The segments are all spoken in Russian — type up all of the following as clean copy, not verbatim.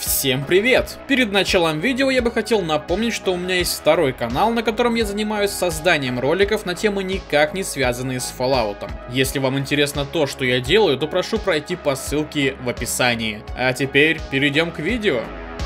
Всем привет! Перед началом видео я бы хотел напомнить, что у меня есть второй канал, на котором я занимаюсь созданием роликов на темы, никак не связанные с Fallout. Если вам интересно то, что я делаю, то прошу пройти по ссылке в описании. А теперь перейдем к видео.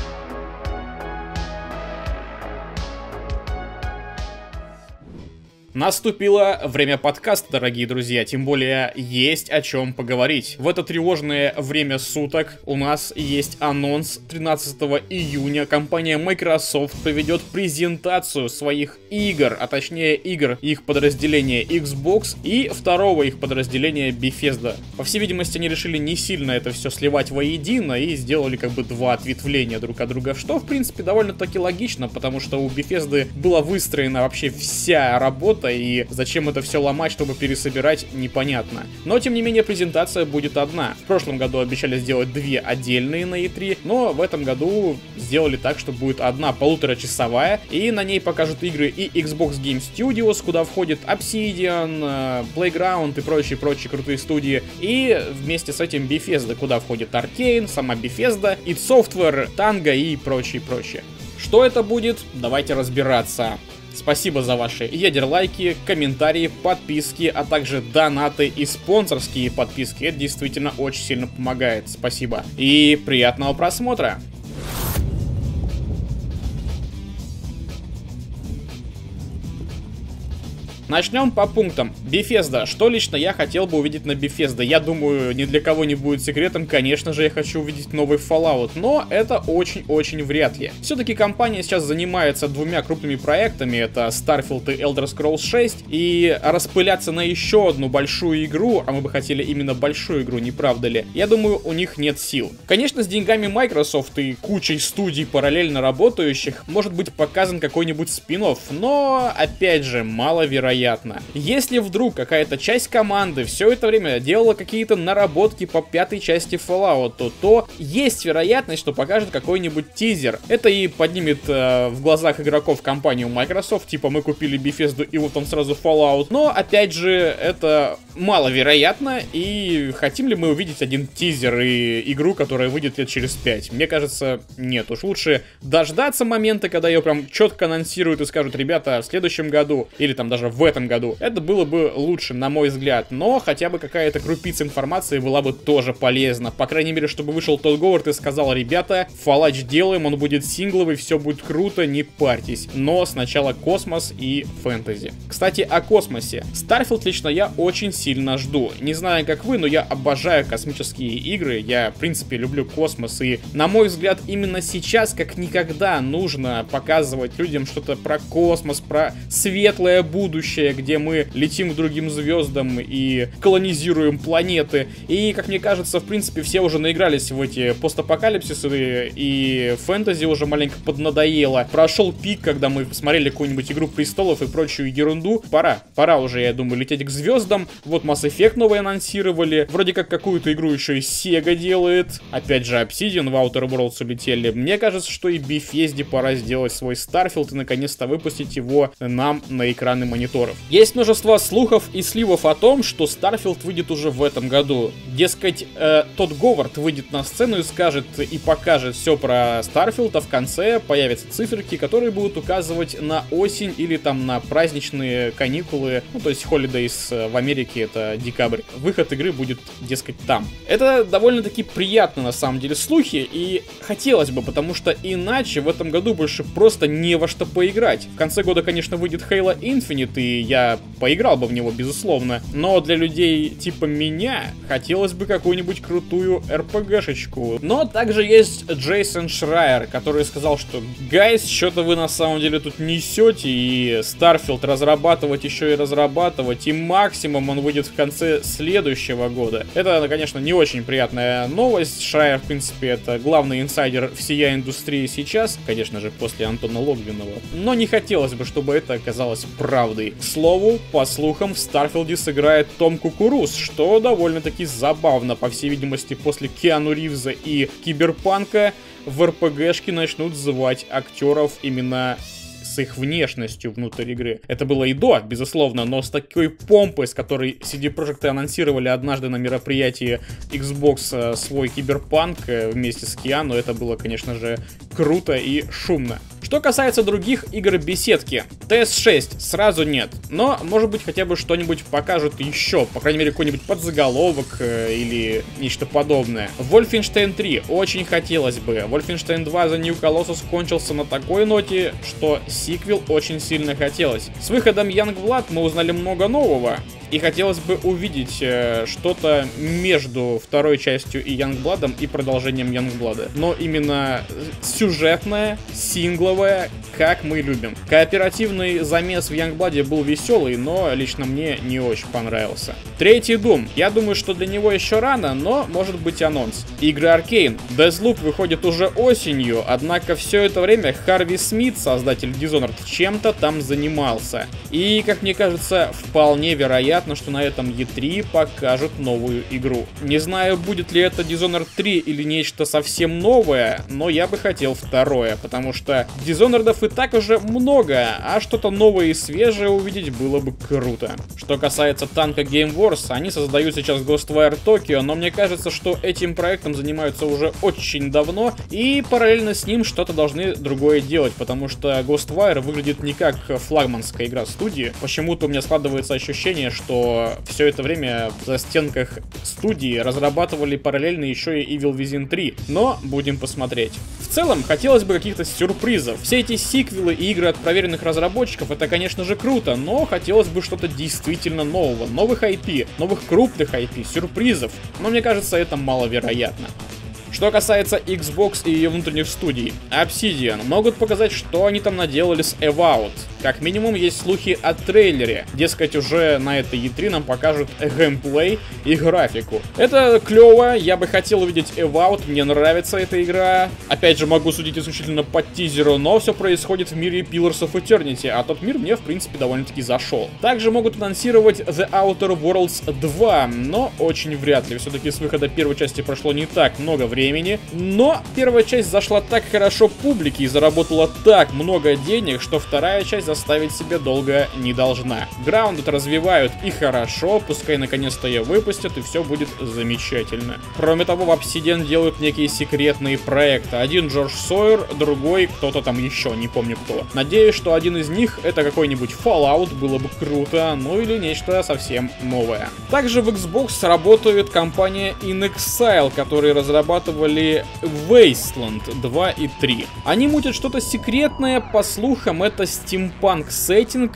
Наступило время подкаста, дорогие друзья, тем более есть о чем поговорить. В это тревожное время суток у нас есть анонс. 13 июня компания Microsoft проведет презентацию своих игр, а точнее игр их подразделения Xbox и второго их подразделения Bethesda. По всей видимости, они решили не сильно это все сливать воедино и сделали как бы два ответвления друг от друга, что в принципе довольно-таки логично, потому что у Bethesda была выстроена вообще вся работа, и зачем это все ломать, чтобы пересобирать, непонятно. Но, тем не менее, презентация будет одна. В прошлом году обещали сделать две отдельные на E3, но в этом году сделали так, что будет одна полуторачасовая, и на ней покажут игры и Xbox Game Studios, куда входит Obsidian, Playground и прочие крутые студии, и вместе с этим Bethesda, куда входит Arcane, сама Bethesda, id Software, Tango и прочее. Что это будет? Давайте разбираться. Спасибо за ваши ядерлайки, комментарии, подписки, а также донаты и спонсорские подписки. Это действительно очень сильно помогает. Спасибо. И приятного просмотра. Начнем по пунктам. Bethesda. Что лично я хотел бы увидеть на Bethesda? Я думаю, ни для кого не будет секретом, конечно же, я хочу увидеть новый Fallout, но это очень-очень вряд ли. Все-таки компания сейчас занимается двумя крупными проектами, это Starfield и Elder Scrolls 6, и распыляться на еще одну большую игру, а мы бы хотели именно большую игру, не правда ли? Я думаю, у них нет сил. Конечно, с деньгами Microsoft и кучей студий параллельно работающих может быть показан какой-нибудь спин-офф, но, опять же, маловероятно. Если вдруг какая-то часть команды все это время делала какие-то наработки по пятой части Fallout, то есть вероятность, что покажет какой-нибудь тизер. Это и поднимет в глазах игроков компанию Microsoft, типа мы купили Bethesda и вот он сразу Fallout. Но опять же, это маловероятно, и хотим ли мы увидеть один тизер и игру, которая выйдет лет через 5? Мне кажется, нет. Уж лучше дождаться момента, когда ее прям четко анонсируют и скажут: ребята, в следующем году, или там даже в этом году. Это было бы лучше, на мой взгляд, но хотя бы какая-то крупица информации была бы тоже полезна. По крайней мере, чтобы вышел Тодд Говард и сказал: ребята, Fallout делаем, он будет сингловый, все будет круто, не парьтесь. Но сначала космос и фэнтези. Кстати, о космосе. Starfield лично я очень сильно жду. Не знаю, как вы, но я обожаю космические игры. Я, в принципе, люблю космос, и, на мой взгляд, именно сейчас, как никогда, нужно показывать людям что-то про космос, про светлое будущее, где мы летим к другим звездам и колонизируем планеты. И, как мне кажется, в принципе, все уже наигрались в эти постапокалипсисы, и фэнтези уже маленько поднадоело. Прошел пик, когда мы смотрели какую-нибудь Игру престолов и прочую ерунду. Пора уже, я думаю, лететь к звездам. Вот Mass Effect новый анонсировали. Вроде как какую-то игру еще и Sega делает. Опять же, Obsidian в Outer Worlds улетели. Мне кажется, что и Bethesda пора сделать свой Starfield и наконец-то выпустить его нам на экраны мониторов. Есть множество слухов и сливов о том, что Starfield выйдет уже в этом году. Дескать, Тодд Говард выйдет на сцену и скажет и покажет все про Starfield, а в конце появятся циферки, которые будут указывать на осень или там на праздничные каникулы, ну то есть Holidays в Америке, это декабрь. Выход игры будет, дескать, там. Это довольно-таки приятно на самом деле слухи, и хотелось бы, потому что иначе в этом году больше просто не во что поиграть. В конце года, конечно, выйдет Halo Infinite, и я поиграл бы в него, безусловно. Но для людей типа меня хотелось бы какую-нибудь крутую RPG-шечку. Но также есть Джейсон Шрайер, который сказал, что гайс, что-то вы на самом деле тут несете, и Starfield разрабатывать еще и разрабатывать, и максимум он выйдет в конце следующего года. Это, конечно, не очень приятная новость. Шрайер, в принципе, это главный инсайдер всей индустрии сейчас, конечно же, после Антона Логвинова. Но не хотелось бы, чтобы это оказалось правдой. К слову, по слухам, в Старфилде сыграет Том Кукуруз, что довольно-таки забавно. По всей видимости, после Киану Ривза и Киберпанка в РПГшки начнут звать актеров именно с их внешностью внутрь игры. Это было и до, безусловно, но с такой помпой, с которой CD Projekt анонсировали однажды на мероприятии Xbox свой Киберпанк вместе с Киану, это было, конечно же, круто и шумно. Что касается других игр беседки, TS6 сразу нет, но, может быть, хотя бы что-нибудь покажут еще, по крайней мере, какой-нибудь подзаголовок или нечто подобное. Wolfenstein 3 очень хотелось бы. Wolfenstein 2 The New Colossus кончился на такой ноте, что сиквел очень сильно хотелось. С выходом Youngblood мы узнали много нового. И хотелось бы увидеть что-то между второй частью и Youngblood'ом и продолжением Youngblood'а. Но именно сюжетное, сингловое, как мы любим. Кооперативный замес в Youngblood'е был веселый, но лично мне не очень понравился. Третий Doom. Я думаю, что для него еще рано, но может быть анонс. Игры Arkane. Deathloop выходит уже осенью, однако все это время Харви Смит, создатель Dishonored, чем-то там занимался. И, как мне кажется, вполне вероятно, что на этом E3 покажут новую игру. Не знаю, будет ли это Dishonored 3 или нечто совсем новое, но я бы хотел второе, потому что Dishonored'ов и так уже много, а что-то новое и свежее увидеть было бы круто. Что касается танка Game Wars, они создают сейчас Ghostwire Tokyo, но мне кажется, что этим проектом занимаются уже очень давно, и параллельно с ним что-то должны другое делать, потому что Ghostwire выглядит не как флагманская игра студии. Почему-то у меня складывается ощущение, что все это время в застенках студии разрабатывали параллельно еще и Evil Within 3, но будем посмотреть. В целом, хотелось бы каких-то сюрпризов. Все эти сиквелы и игры от проверенных разработчиков, это, конечно же, круто, но хотелось бы что-то действительно нового, новых IP, новых крупных IP, сюрпризов, но мне кажется, это маловероятно. Что касается Xbox и ее внутренних студий, Obsidian могут показать, что они там наделали с Avowed. Как минимум есть слухи о трейлере. Дескать, уже на этой E3 нам покажут геймплей и графику. Это клево, я бы хотел увидеть Avowed, мне нравится эта игра. Опять же, могу судить исключительно по тизеру, но все происходит в мире Pillars of Eternity, а тот мир мне, в принципе, довольно-таки зашел. Также могут анонсировать The Outer Worlds 2, но очень вряд ли. Все-таки с выхода первой части прошло не так много времени, но первая часть зашла так хорошо публике и заработала так много денег, что вторая часть заставить себя долго не должна. Grounded развивают и хорошо, пускай наконец-то ее выпустят, и все будет замечательно. Кроме того, в Obsidian делают некие секретные проекты. Один Джордж Сойер, другой кто-то там еще, не помню кто. Надеюсь, что один из них это какой-нибудь Fallout, было бы круто, ну или нечто совсем новое. Также в Xbox работает компания inXile, которые разрабатывали Wasteland 2 и 3. Они мутят что-то секретное, по слухам, это стимпанк сеттинг,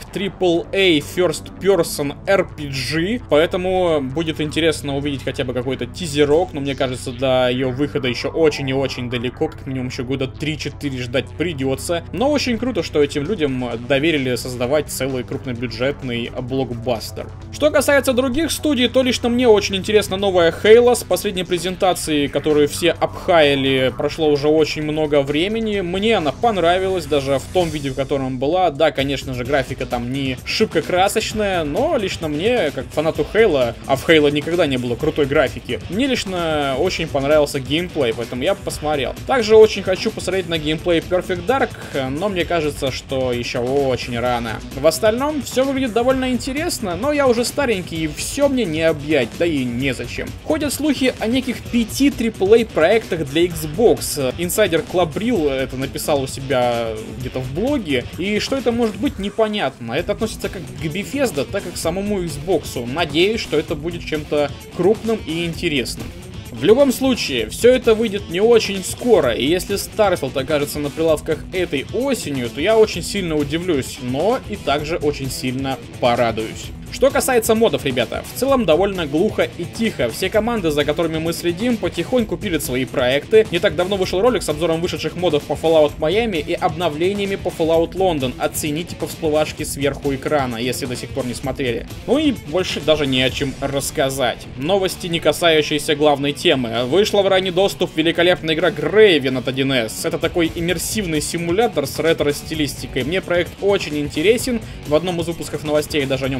AAA First Person RPG, поэтому будет интересно увидеть хотя бы какой-то тизерок, но мне кажется, до ее выхода еще очень и очень далеко, как минимум еще года 3-4 ждать придется, но очень круто, что этим людям доверили создавать целый крупнобюджетный блокбастер. Что касается других студий, то лично мне очень интересна новая Halo. С последней презентации, которую все обхаяли, прошло уже очень много времени. Мне она понравилась, даже в том виде, в котором была. Да, конечно же, графика там не шибко красочная, но лично мне, как фанату Halo, а в Halo никогда не было крутой графики, мне лично очень понравился геймплей, поэтому я посмотрел. Также очень хочу посмотреть на геймплей Perfect Dark, но мне кажется, что еще очень рано. В остальном все выглядит довольно интересно, но я уже старенький и все мне не объять, да и незачем. Ходят слухи о неких 5 AAA проектах для Xbox. Инсайдер Клабрил это написал у себя где-то в блоге, и что это может быть, непонятно. Это относится как к Bethesda, так и к самому Xbox. Надеюсь, что это будет чем-то крупным и интересным. В любом случае, все это выйдет не очень скоро, и если Starfield окажется на прилавках этой осенью, то я очень сильно удивлюсь, но и также очень сильно порадуюсь. Что касается модов, ребята, в целом довольно глухо и тихо. Все команды, за которыми мы следим, потихоньку пилят свои проекты. Не так давно вышел ролик с обзором вышедших модов по Fallout Miami и обновлениями по Fallout London. Оцените по всплывашке сверху экрана, если до сих пор не смотрели. Ну и больше даже не о чем рассказать. Новости, не касающиеся главной темы. Вышла в ранний доступ великолепная игра Graven от 1С. Это такой иммерсивный симулятор с ретро-стилистикой. Мне проект очень интересен. В одном из выпусков новостей я даже о нем рассказывал.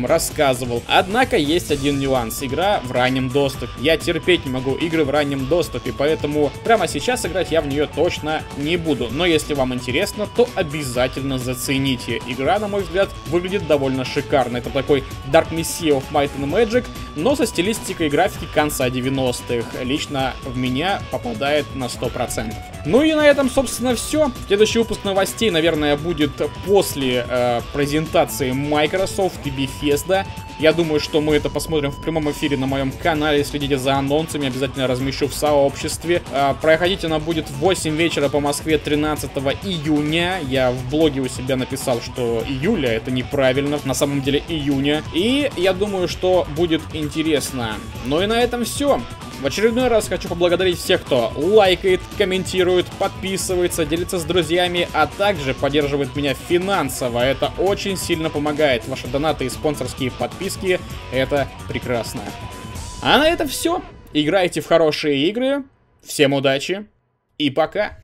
рассказывал. Однако есть один нюанс. Игра в раннем доступе. Я терпеть не могу игры в раннем доступе, поэтому прямо сейчас играть я в нее точно не буду. Но если вам интересно, то обязательно зацените. Игра, на мой взгляд, выглядит довольно шикарно. Это такой Dark Messiah of Might and Magic, но со стилистикой графики конца 90-х. Лично в меня попадает на 100%. Ну и на этом, собственно, все. Следующий выпуск новостей, наверное, будет после презентации Microsoft и Bethesda. Я думаю, что мы это посмотрим в прямом эфире на моем канале. Следите за анонсами, обязательно размещу в сообществе. Проходить она будет в 8 вечера по Москве 13 июня. Я в блоге у себя написал, что июля, это неправильно, на самом деле июня. И я думаю, что будет интересно. Ну и на этом все. В очередной раз хочу поблагодарить всех, кто лайкает, комментирует, подписывается, делится с друзьями, а также поддерживает меня финансово. Это очень сильно помогает. Ваши донаты и спонсорские подписки — это прекрасно. А на этом все. Играйте в хорошие игры. Всем удачи и пока.